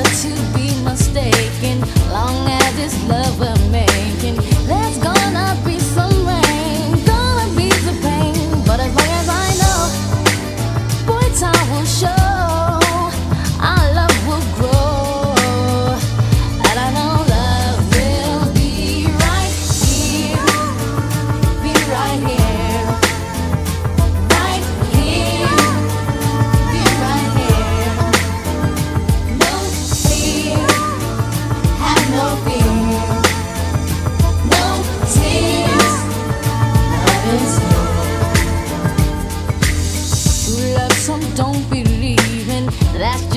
to be mistaken. Long as this love we're making, there's gonna be some rain, gonna be some pain. But as long as I know, boy, time will show our love will grow. And I know love will be right here, be right here, right here, be right here. No fear, have no fear, no tears, love is here. True love, some don't believe in, that's